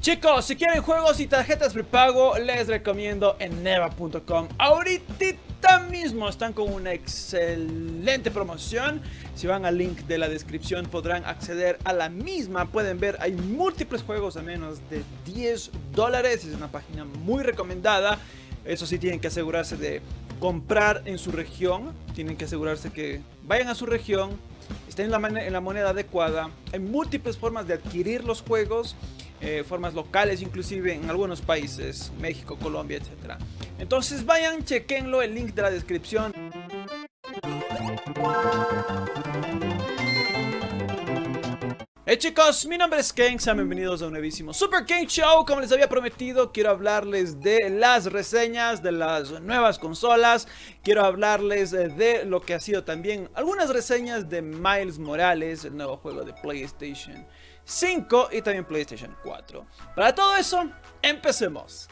Chicos, si quieren juegos y tarjetas prepago, les recomiendo Eneva.com. Ahorita mismo están con una excelente promoción. Si van al link de la descripción podrán acceder a la misma. Pueden ver, hay múltiples juegos a menos de $10. Es una página muy recomendada. Eso sí, tienen que asegurarse de comprar en su región. Tienen que asegurarse que vayan a su región, estén en la moneda adecuada. Hay múltiples formas de adquirir los juegos. Formas locales inclusive en algunos países, México, Colombia, etc. Entonces vayan, chequenlo, el link de la descripción. Hey chicos, mi nombre es Ken, sean bienvenidos a un nuevísimo Super Ken Show. Como les había prometido, quiero hablarles de las reseñas de las nuevas consolas. Quiero hablarles de lo que ha sido también algunas reseñas de Miles Morales, el nuevo juego de PlayStation 5 y también PlayStation 4. Para todo eso, empecemos.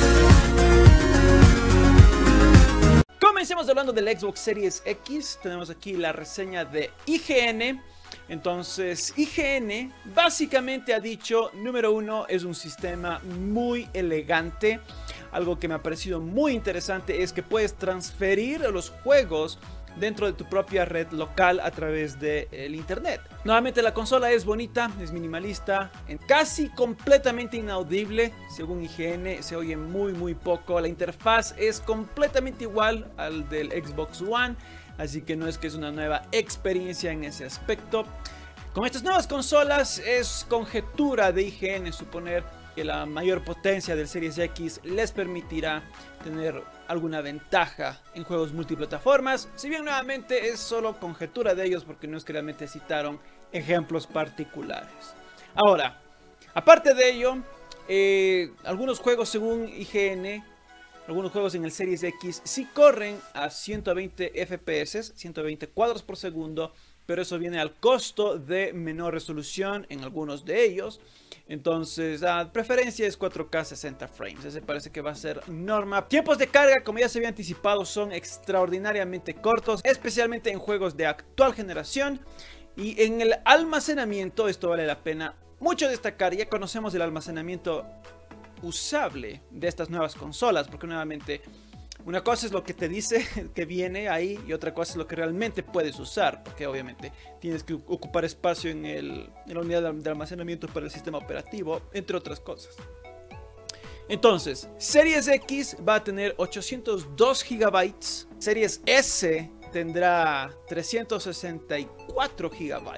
Comencemos hablando del Xbox Series X. Tenemos aquí la reseña de IGN. Entonces, IGN básicamente ha dicho, número uno, es un sistema muy elegante. Algo que me ha parecido muy interesante es que puedes transferir los juegos dentro de tu propia red local a través del internet. Nuevamente, la consola es bonita, es minimalista, casi completamente inaudible. Según IGN se oye muy poco. La interfaz es completamente igual al del Xbox One, así que no es que es una nueva experiencia en ese aspecto. Con estas nuevas consolas es conjetura de IGN suponer que la mayor potencia del Series X les permitirá tener alguna ventaja en juegos multiplataformas. Si bien nuevamente es solo conjetura de ellos porque no es que realmente citaron ejemplos particulares. Ahora, aparte de ello, algunos juegos según IGN, algunos juegos en el Series X sí corren a 120 FPS, 120 cuadros por segundo, pero eso viene al costo de menor resolución en algunos de ellos. Entonces, la preferencia es 4K 60 frames. Ese parece que va a ser norma. Tiempos de carga, como ya se había anticipado, son extraordinariamente cortos, especialmente en juegos de actual generación. Y en el almacenamiento, esto vale la pena mucho destacar. Ya conocemos el almacenamiento usable de estas nuevas consolas, porque nuevamente una cosa es lo que te dice que viene ahí y otra cosa es lo que realmente puedes usar, porque obviamente tienes que ocupar espacio en la unidad de almacenamiento para el sistema operativo, entre otras cosas. Entonces, Series X va a tener 802 GB, Series S tendrá 364 GB.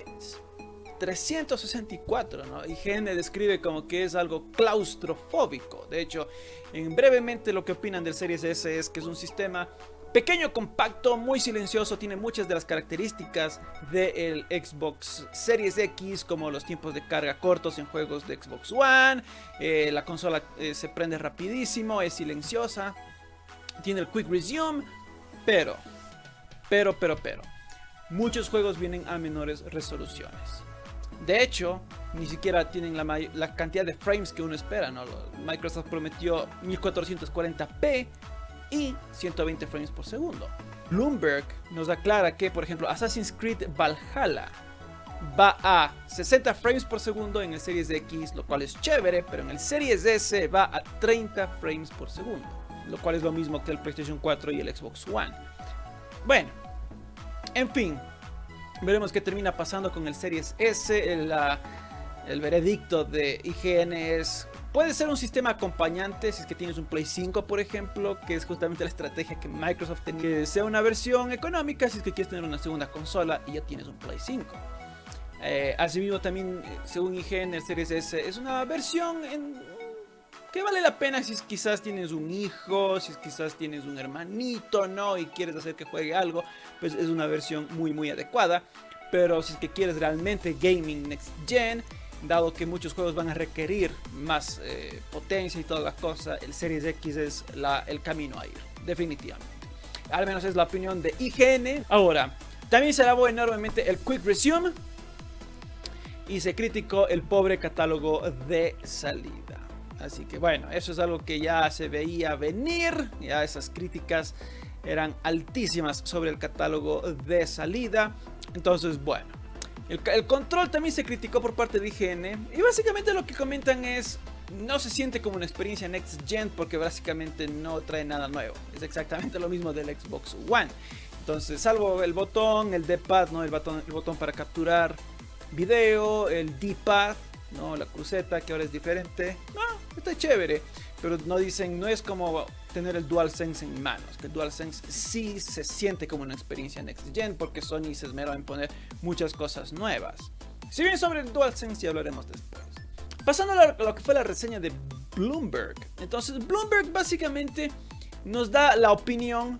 364, ¿no? IGN describe como que es algo claustrofóbico. De hecho, brevemente lo que opinan del Series S es que es un sistema pequeño, compacto, muy silencioso. Tiene muchas de las características del Xbox Series X, como los tiempos de carga cortos en juegos de Xbox One. La consola se prende rapidísimo, es silenciosa, tiene el Quick Resume, pero muchos juegos vienen a menores resoluciones. De hecho, ni siquiera tienen la cantidad de frames que uno espera, ¿no? Microsoft prometió 1440p y 120 frames por segundo. Bloomberg nos aclara que, por ejemplo, Assassin's Creed Valhalla va a 60 frames por segundo en el Series X, lo cual es chévere, pero en el Series S va a 30 frames por segundo, lo cual es lo mismo que el PlayStation 4 y el Xbox One. Bueno, en fin. Veremos qué termina pasando con el Series S. El veredicto de IGN es: puede ser un sistema acompañante si es que tienes un Play 5, por ejemplo, que es justamente la estrategia que Microsoft tenía, que sea una versión económica si es que quieres tener una segunda consola y ya tienes un Play 5. Asimismo también, según IGN, el Series S es una versión que vale la pena si quizás tienes un hijo, si quizás tienes un hermanito, ¿no? Y quieres hacer que juegue algo, pues es una versión muy adecuada. Pero si es que quieres realmente gaming next gen, dado que muchos juegos van a requerir más potencia y toda la cosa, el Series X es el camino a ir, definitivamente. Al menos es la opinión de IGN. Ahora, también se alabó enormemente el Quick Resume y se criticó el pobre catálogo de salida. Así que bueno, eso es algo que ya se veía venir. Ya esas críticas eran altísimas sobre el catálogo de salida. Entonces bueno, el control también se criticó por parte de IGN. Y básicamente lo que comentan es: no se siente como una experiencia Next Gen porque básicamente no trae nada nuevo. Es exactamente lo mismo del Xbox One. Entonces, salvo el botón, el D-pad, ¿no? El botón para capturar video, el D-pad, ¿no? La cruceta que ahora es diferente. No, está chévere. Pero no dicen, no es como tener el DualSense en manos. Que el DualSense sí se siente como una experiencia Next Gen porque Sony se esmeró en poner muchas cosas nuevas. Si bien sobre el DualSense ya hablaremos después. Pasando a lo que fue la reseña de Bloomberg. Entonces Bloomberg básicamente nos da la opinión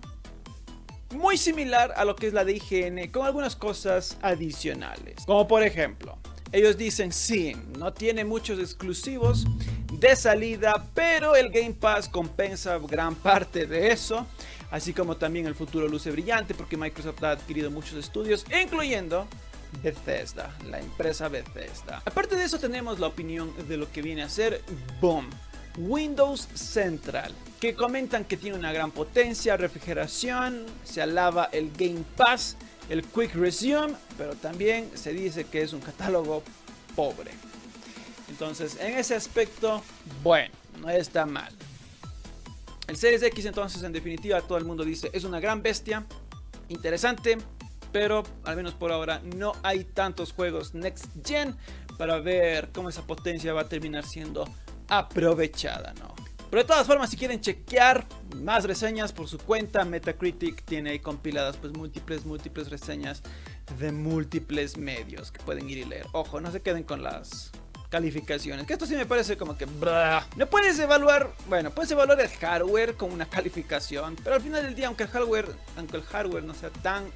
muy similar a lo que es la de IGN, con algunas cosas adicionales. Como por ejemplo, ellos dicen sí, no tiene muchos exclusivos de salida, pero el Game Pass compensa gran parte de eso. Así como también el futuro luce brillante porque Microsoft ha adquirido muchos estudios, incluyendo Bethesda, la empresa Bethesda. Aparte de eso tenemos la opinión de lo que viene a ser Boom, Windows Central, que comentan que tiene una gran potencia, refrigeración, se alaba el Game Pass, el Quick Resume, pero también se dice que es un catálogo pobre. Entonces, en ese aspecto, bueno, no está mal. El Series X, entonces, en definitiva, todo el mundo dice es una gran bestia, interesante, pero al menos por ahora no hay tantos juegos Next Gen para ver cómo esa potencia va a terminar siendo aprovechada, ¿no? Pero de todas formas, si quieren chequear más reseñas por su cuenta, Metacritic tiene ahí compiladas pues múltiples reseñas de múltiples medios que pueden ir y leer. Ojo, no se queden con las calificaciones, que esto sí me parece como que no puedes evaluar, bueno, puedes evaluar el hardware con una calificación, pero al final del día, aunque el hardware no sea tan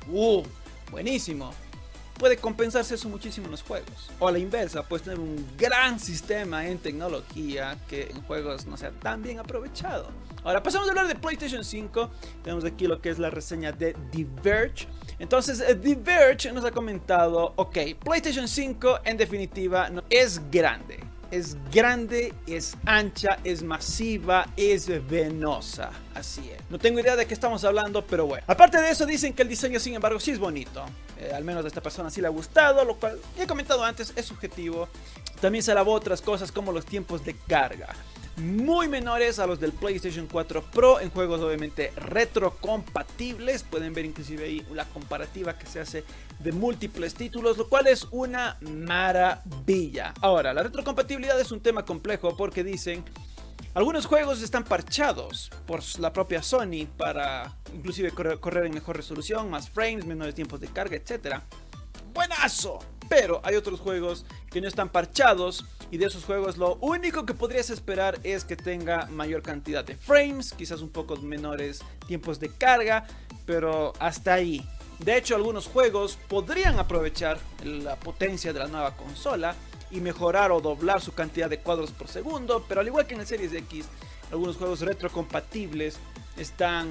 buenísimo, puede compensarse eso muchísimo en los juegos. O a la inversa, puedes tener un gran sistema en tecnología que en juegos no sea tan bien aprovechado. Ahora pasamos a hablar de PlayStation 5. Tenemos aquí lo que es la reseña de Diverge. Entonces Diverge nos ha comentado, ok, PlayStation 5 en definitiva es grande. Es grande, es ancha, es masiva, es venosa. Así es. No tengo idea de qué estamos hablando, pero bueno. Aparte de eso, dicen que el diseño, sin embargo, sí es bonito. Al menos a esta persona sí le ha gustado, lo cual ya he comentado antes, es subjetivo. También se alabó otras cosas como los tiempos de carga, muy menores a los del PlayStation 4 Pro en juegos obviamente retrocompatibles. Pueden ver inclusive ahí la comparativa que se hace de múltiples títulos, lo cual es una maravilla. Ahora, la retrocompatibilidad es un tema complejo porque dicen algunos juegos están parchados por la propia Sony para inclusive correr en mejor resolución, más frames, menores tiempos de carga, etc. ¡Buenazo! Pero hay otros juegos que no están parchados y de esos juegos lo único que podrías esperar es que tenga mayor cantidad de frames, quizás un poco menores tiempos de carga, pero hasta ahí. De hecho, algunos juegos podrían aprovechar la potencia de la nueva consola y mejorar o doblar su cantidad de cuadros por segundo, pero al igual que en el Series X, algunos juegos retrocompatibles están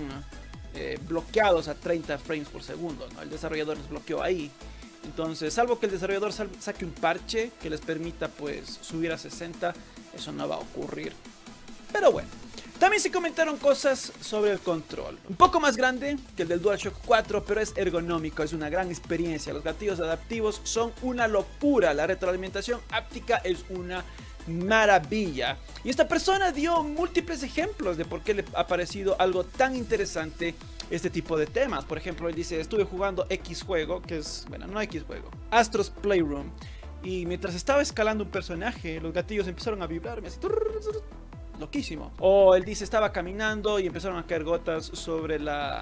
bloqueados a 30 frames por segundo, ¿no? El desarrollador los bloqueó ahí. Entonces, salvo que el desarrollador saque un parche que les permita pues subir a 60, eso no va a ocurrir. Pero bueno, también se comentaron cosas sobre el control. Un poco más grande que el del DualShock 4, pero es ergonómico, es una gran experiencia. Los gatillos adaptivos son una locura, la retroalimentación áptica es una maravilla. Y esta persona dio múltiples ejemplos de por qué le ha parecido algo tan interesante este tipo de temas. Por ejemplo, él dice, estuve jugando X juego, que es, bueno, no X juego, Astro's Playroom, y mientras estaba escalando un personaje, los gatillos empezaron a vibrarme así, loquísimo. O él dice, estaba caminando y empezaron a caer gotas sobre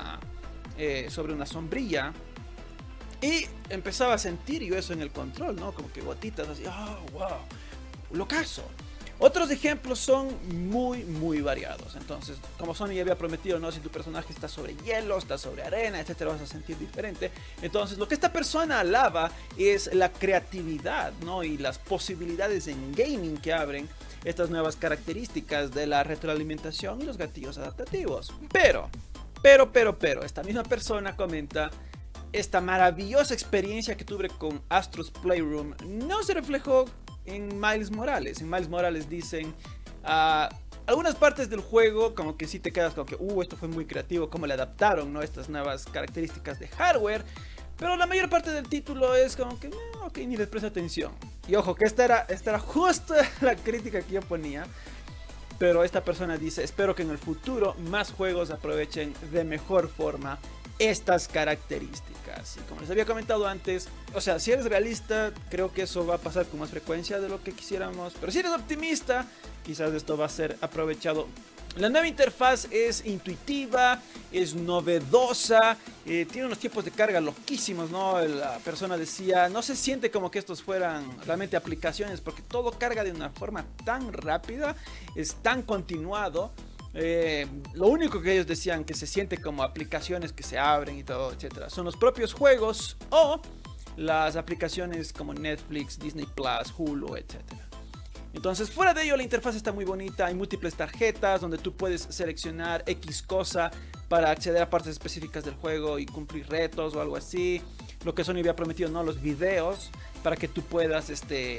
sobre una sombrilla, y empezaba a sentir yo eso en el control, ¿no? Como que gotitas así, wow, locazo. Otros ejemplos son muy variados. Entonces, como Sony ya había prometido, ¿no? Si tu personaje está sobre hielo, está sobre arena, etcétera, vas a sentir diferente. Entonces, lo que esta persona alaba es la creatividad, ¿no? Y las posibilidades en gaming que abren estas nuevas características de la retroalimentación y los gatillos adaptativos. Pero, esta misma persona comenta: esta maravillosa experiencia que tuve con Astro's Playroom no se reflejó en Miles Morales. En Miles Morales dicen algunas partes del juego como que sí te quedas como que esto fue muy creativo, cómo le adaptaron, ¿no? Estas nuevas características de hardware, Pero la mayor parte del título es como que, no, ok, ni les presta atención. Y ojo, que esta era justo la crítica que yo ponía. Pero esta persona dice, espero que en el futuro más juegos aprovechen de mejor forma estas características. Y como les había comentado antes, o sea, si eres realista, creo que eso va a pasar con más frecuencia de lo que quisiéramos. Pero si eres optimista, quizás esto va a ser aprovechado. La nueva interfaz es intuitiva, es novedosa, tiene unos tiempos de carga loquísimos, ¿no? La persona decía, no se siente como que estos fueran realmente aplicaciones, porque todo carga de una forma tan rápida, es tan continuado. Lo único que ellos decían que se siente como aplicaciones que se abren y todo, etcétera, son los propios juegos o las aplicaciones como Netflix, Disney Plus, Hulu, etcétera. Entonces, fuera de ello, la interfaz está muy bonita. Hay múltiples tarjetas donde tú puedes seleccionar X cosa para acceder a partes específicas del juego y cumplir retos o algo así. Lo que Sony había prometido, ¿no? Los videos para que tú puedas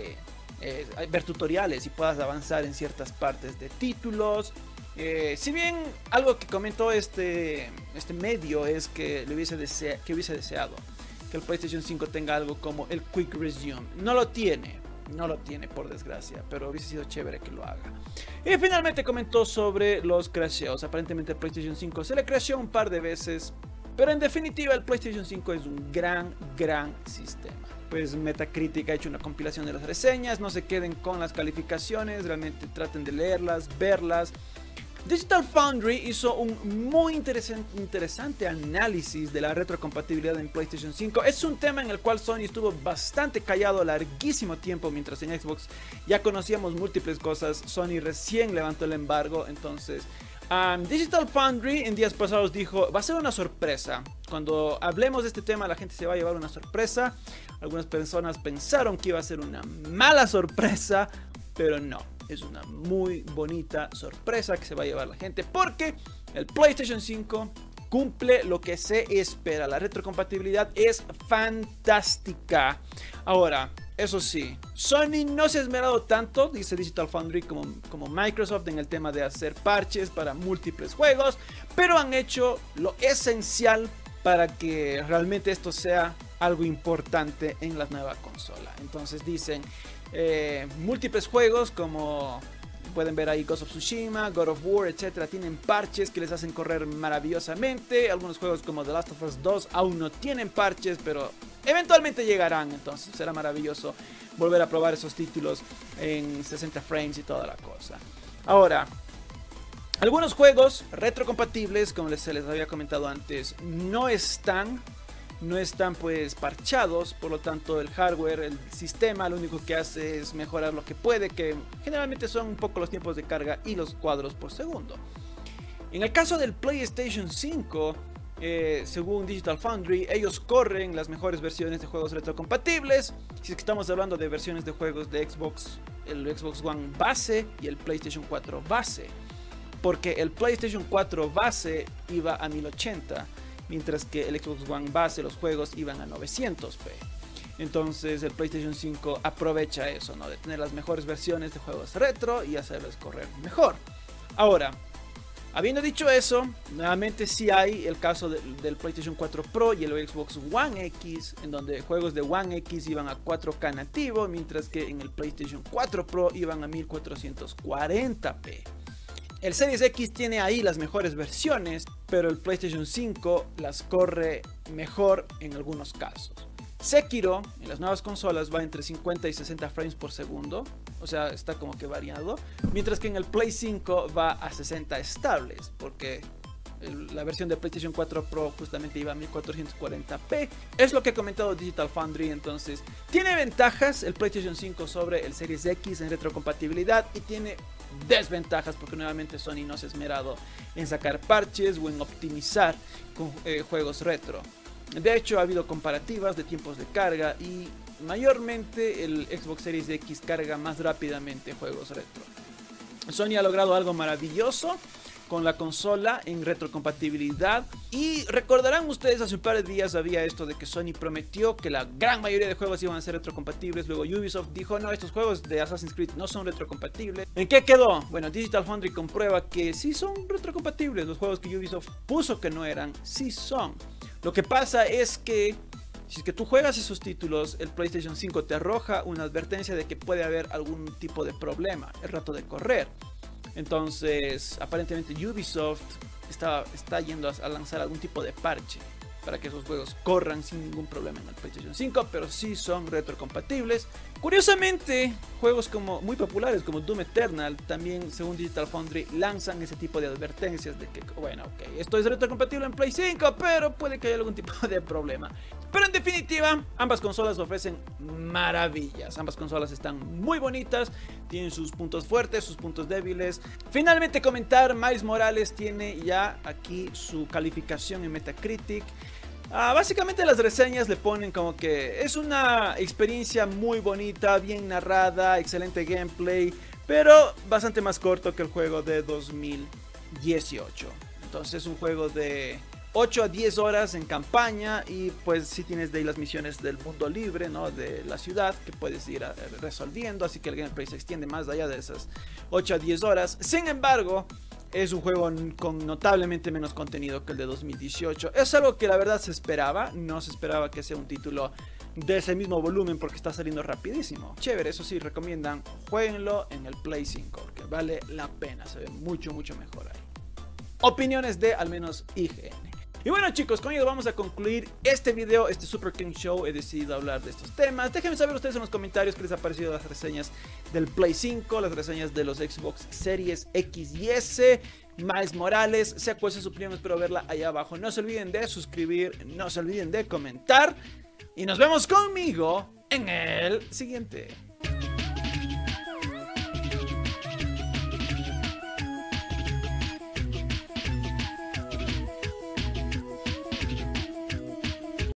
ver tutoriales y puedas avanzar en ciertas partes de títulos. Si bien algo que comentó este medio es que hubiese deseado que el PlayStation 5 tenga algo como el Quick Resume. No lo tiene por desgracia, pero hubiese sido chévere que lo haga. Y finalmente comentó sobre los crasheos. Aparentemente el PlayStation 5 se le crasheó un par de veces, pero en definitiva el PlayStation 5 es un gran sistema. Pues Metacritic ha hecho una compilación de las reseñas, no se queden con las calificaciones, realmente traten de leerlas, verlas. Digital Foundry hizo un muy interesante análisis de la retrocompatibilidad en PlayStation 5. Es un tema en el cual Sony estuvo bastante callado larguísimo tiempo, mientras en Xbox ya conocíamos múltiples cosas. Sony recién levantó el embargo, entonces Digital Foundry en días pasados dijo, va a ser una sorpresa. Cuando hablemos de este tema la gente se va a llevar una sorpresa. Algunas personas pensaron que iba a ser una mala sorpresa, pero no. Es una muy bonita sorpresa que se va a llevar la gente, porque el PlayStation 5 cumple lo que se espera. La retrocompatibilidad es fantástica. Ahora, eso sí, Sony no se ha esmerado tanto, dice Digital Foundry, como Microsoft en el tema de hacer parches para múltiples juegos, pero han hecho lo esencial para que realmente esto sea algo importante en la nueva consola. Entonces dicen, múltiples juegos como pueden ver ahí, Ghost of Tsushima, God of War, etcétera, tienen parches que les hacen correr maravillosamente. Algunos juegos como The Last of Us 2 aún no tienen parches, pero eventualmente llegarán. Entonces será maravilloso volver a probar esos títulos en 60 frames y toda la cosa. Ahora, algunos juegos retrocompatibles, como se les había comentado antes, no están pues parchados, por lo tanto el hardware, el sistema lo único que hace es mejorar lo que puede, que generalmente son un poco los tiempos de carga y los cuadros por segundo. En el caso del PlayStation 5, según Digital Foundry, ellos corren las mejores versiones de juegos retrocompatibles. Si es que estamos hablando de versiones de juegos de Xbox, el Xbox One base y el PlayStation 4 base, porque el PlayStation 4 base iba a 1080, mientras que el Xbox One base, los juegos iban a 900p. Entonces el PlayStation 5 aprovecha eso, ¿no? De tener las mejores versiones de juegos retro y hacerlos correr mejor. Ahora, habiendo dicho eso, nuevamente sí hay el caso del PlayStation 4 Pro y el Xbox One X, en donde juegos de One X iban a 4K nativo, mientras que en el PlayStation 4 Pro iban a 1440p. El Series X tiene ahí las mejores versiones, pero el PlayStation 5 las corre mejor en algunos casos. Sekiro en las nuevas consolas va entre 50 y 60 frames por segundo, o sea, está como que variado, mientras que en el Play 5 va a 60 estables, porque la versión de PlayStation 4 Pro justamente iba a 1440p. Es lo que ha comentado Digital Foundry. Entonces tiene ventajas el PlayStation 5 sobre el Series X en retrocompatibilidad, y tiene desventajas porque nuevamente Sony no se ha esmerado en sacar parches o en optimizar con juegos retro. De hecho, ha habido comparativas de tiempos de carga y mayormente el Xbox Series X carga más rápidamente juegos retro. Sony ha logrado algo maravilloso con la consola en retrocompatibilidad, y recordarán ustedes, hace un par de días había esto de que Sony prometió que la gran mayoría de juegos iban a ser retrocompatibles. Luego Ubisoft dijo, no, estos juegos de Assassin's Creed no son retrocompatibles. ¿En qué quedó? Bueno, Digital Foundry comprueba que sí son retrocompatibles. Los juegos que Ubisoft puso que no eran, sí son. Lo que pasa es que Si es que tú juegas esos títulos, el PlayStation 5 te arroja una advertencia de que puede haber algún tipo de problema el rato de correr. Entonces, aparentemente Ubisoft está yendo a lanzar algún tipo de parche para que esos juegos corran sin ningún problema en el PlayStation 5, pero sí son retrocompatibles. Curiosamente, juegos muy populares como Doom Eternal, también según Digital Foundry, lanzan ese tipo de advertencias de que, bueno, ok, esto es retrocompatible en Play 5, pero puede que haya algún tipo de problema. Pero en definitiva, ambas consolas ofrecen maravillas. Ambas consolas están muy bonitas, tienen sus puntos fuertes, sus puntos débiles. Finalmente comentar, Miles Morales tiene ya aquí su calificación en Metacritic. Básicamente las reseñas le ponen como que es una experiencia muy bonita, bien narrada, excelente gameplay, pero bastante más corto que el juego de 2018. Entonces es un juego de 8 a 10 horas en campaña y pues sí tienes de ahí las misiones del mundo libre, ¿no? De la ciudad que puedes ir resolviendo, así que el gameplay se extiende más allá de esas 8 a 10 horas. Sin embargo, es un juego con notablemente menos contenido que el de 2018. Es algo que la verdad se esperaba. No se esperaba que sea un título de ese mismo volumen porque está saliendo rapidísimo. Chévere, eso sí, recomiendan, jueguenlo en el Play 5 porque vale la pena, se ve mucho mejor ahí. Opiniones de al menos IGN. Y bueno chicos, con ello vamos a concluir este video, este Super King Show. He decidido hablar de estos temas. Déjenme saber ustedes en los comentarios qué les ha parecido las reseñas del Play 5, las reseñas de los Xbox Series X y S, Miles Morales, sea cual sea su opinión, espero verla allá abajo. No se olviden de suscribir, no se olviden de comentar y nos vemos conmigo en el siguiente.